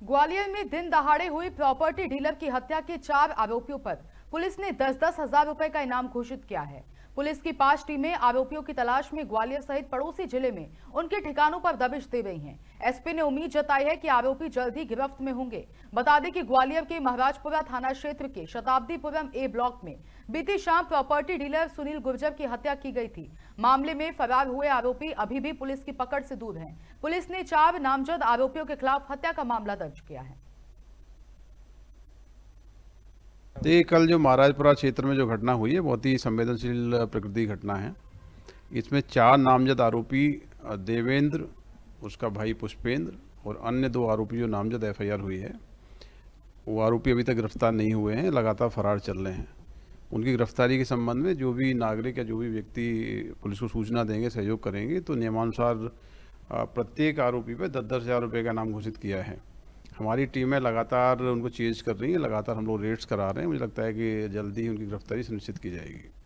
ग्वालियर में दिन दहाड़े हुई प्रॉपर्टी डीलर की हत्या के 4 आरोपियों पर पुलिस ने 10-10 हजार रुपए का इनाम घोषित किया है। पुलिस की 5 टीमें आरोपियों की तलाश में ग्वालियर सहित पड़ोसी जिले में उनके ठिकानों पर दबिश दे रही हैं। एसपी ने उम्मीद जताई है कि आरोपी जल्द ही गिरफ्त में होंगे। बता दें कि ग्वालियर के महाराजपुरा थाना क्षेत्र के शताब्दीपुरम ए ब्लॉक में बीती शाम प्रॉपर्टी डीलर सुनील गुर्जर की हत्या की गई थी। मामले में फरार हुए आरोपी अभी भी पुलिस की पकड़ से दूर हैं। पुलिस ने 4 नामजद आरोपियों के खिलाफ हत्या का मामला दर्ज किया है। ये कल जो महाराजपुरा क्षेत्र में जो घटना हुई है बहुत ही संवेदनशील प्रकृति घटना है। इसमें 4 नामजद आरोपी देवेंद्र, उसका भाई पुष्पेंद्र और अन्य 2 आरोपी जो नामजद एफआईआर हुई है वो आरोपी अभी तक गिरफ्तार नहीं हुए हैं, लगातार फरार चल रहे हैं। उनकी गिरफ्तारी के संबंध में जो भी नागरिक या जो भी व्यक्ति पुलिस को सूचना देंगे, सहयोग करेंगे, तो नियमानुसार प्रत्येक आरोपी पर 10-10 हज़ार रुपये का इनाम घोषित किया है। हमारी टीमें लगातार उनको चेज कर रही हैं, लगातार हम लोग रेड्स करा रहे हैं। मुझे लगता है कि जल्दी ही उनकी गिरफ्तारी सुनिश्चित की जाएगी।